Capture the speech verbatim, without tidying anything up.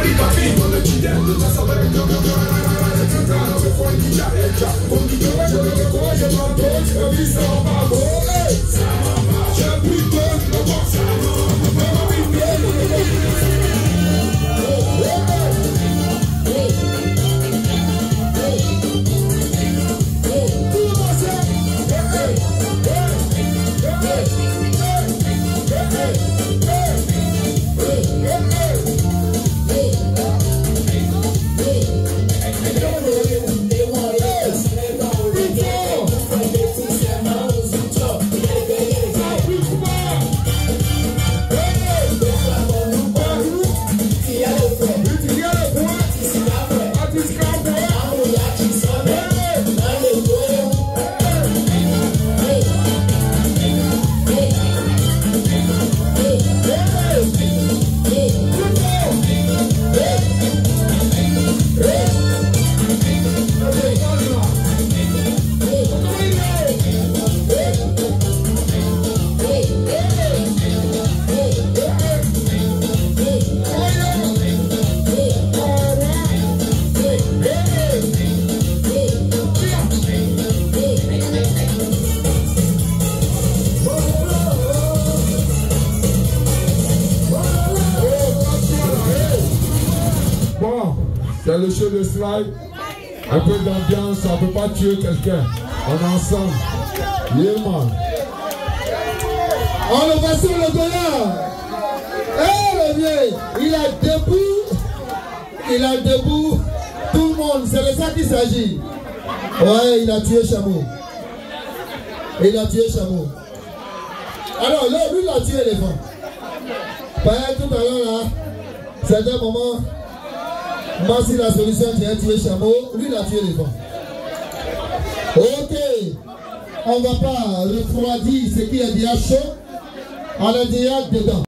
C'est le show de slide. Un peu d'ambiance, on ne peut pas tuer quelqu'un. On est ensemble. Yeah, man. On le voit sur le dollar. Eh, le vieux, il a debout. Il a debout. Tout le monde, c'est de ça qu'il s'agit. Ouais, il a tué Chameau. Il a tué Chameau. Alors, là, lui, il a tué l'éléphant. Pareil, tout à l'heure, là, c'est un moment. Moi, si la solution, tu as tué Chameau, lui, il a tué l'éléphant. Ok. On ne va pas refroidir ce qui est déjà chaud. On a déjà dedans.